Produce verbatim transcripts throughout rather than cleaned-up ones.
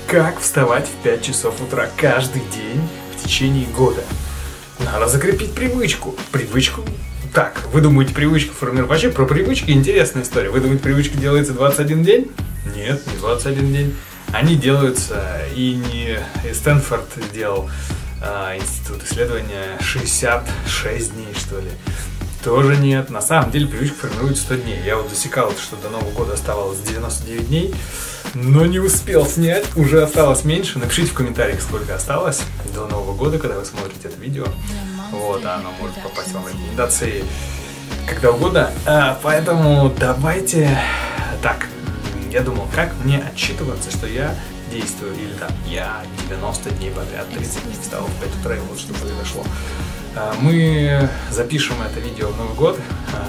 Как вставать в пять часов утра каждый день в течение года? Надо закрепить привычку. Привычку? Так, вы думаете, привычку формировать? Вообще, про привычки интересная история. Вы думаете, привычка делается двадцать один день? Нет, не двадцать один день. Они делаются, и не и Стэнфорд сделал а, институт исследования шестьдесят шесть дней, что ли. Тоже нет. На самом деле привычка формируется сто дней. Я вот засекал, что до Нового года оставалось девяносто девять дней, но не успел снять. Уже осталось меньше. Напишите в комментариях, сколько осталось до Нового года, когда вы смотрите это видео. Вот, а оно может попасть вам в рекомендации когда угодно. А, поэтому давайте... Так, я думал, как мне отчитываться, что я действую. Или там, я девяносто дней подряд, тридцать дней встал в пять утра, и вот что произошло. Мы запишем это видео в Новый год.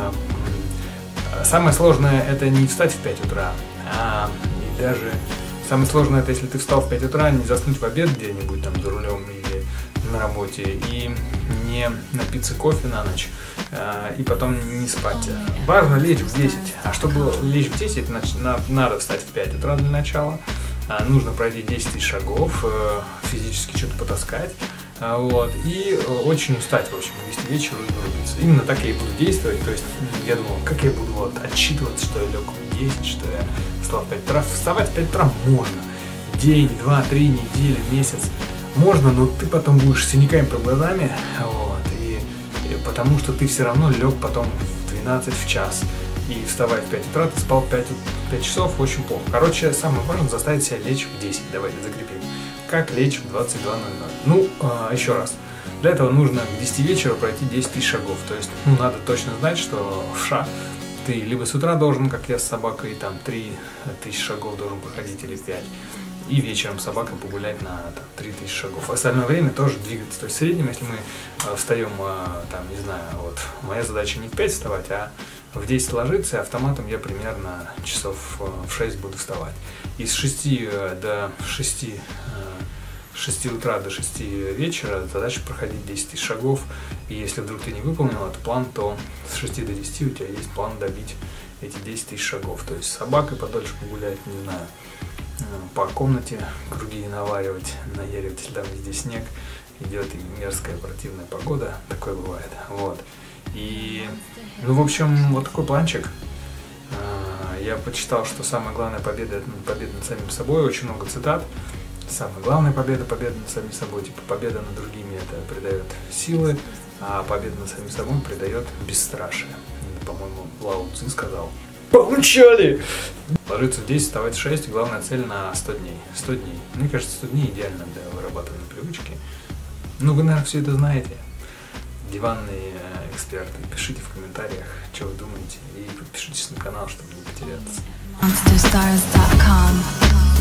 Самое сложное это не встать в пять утра, а и даже самое сложное это если ты встал в пять утра, не заснуть в обед где-нибудь там за рулем или на работе и не напиться кофе на ночь и потом не спать. Важно лечь в десять, а чтобы лечь в десять, надо встать в пять утра для начала. Нужно пройти десять тысяч шагов, физически что-то потаскать. Вот, и очень устать, в общем, вести вечер и вырубиться. Именно так я и буду действовать. То есть я думал, как я буду вот отчитываться, что я лег в десять, что я встал в пять утра. Вставать в пять утра можно. День, два, три, недели, месяц. Можно, но ты потом будешь с синяками под глазами. Вот, и, и потому что ты все равно лег потом в двенадцать, в час. И вставая в пять утра, ты спал пять, пять часов, очень плохо. Короче, самое важное заставить себя лечь в десять. Давайте закрепим. Как лечь в двадцать два ноль ноль. Ну, а, еще раз. Для этого нужно к десяти вечера пройти десять тысяч шагов. То есть, ну, надо точно знать, что в ша ты либо с утра должен, как я с собакой, там, три тысячи шагов должен проходить или пять. И вечером с собакой погулять на там, три тысячи шагов. В остальное время тоже двигаться. То есть, в среднем, если мы э, встаем, э, там, не знаю, вот, моя задача не в пять вставать, а в десять ложиться, и автоматом я примерно часов в шесть буду вставать. И с шести до шести, шести утра до шести вечера задача проходить десять тысяч шагов. И если вдруг ты не выполнил этот план, то с шести до десяти у тебя есть план добить эти десять тысяч шагов. То есть с собакой подольше погулять, не знаю, по комнате круги наваривать, наяривать, если там везде снег, идет и мерзкая противная погода, такое бывает. Вот. И, ну, в общем, вот такой планчик. Я почитал, что самая главная победа – это победа над самим собой. Очень много цитат. Самая главная победа – победа над самим собой. Типа победа над другими – это придает силы, а победа над самим собой придает бесстрашие. По-моему, Лао Цзи сказал. Получали! Ложиться в десять, вставать в шесть. Главная цель на сто дней. сто дней. Мне кажется, сто дней идеально для вырабатывания привычки. Ну, вы, наверное, все это знаете. Диванные эксперты. Пишите в комментариях, что вы думаете, и подпишитесь на канал, чтобы не потеряться.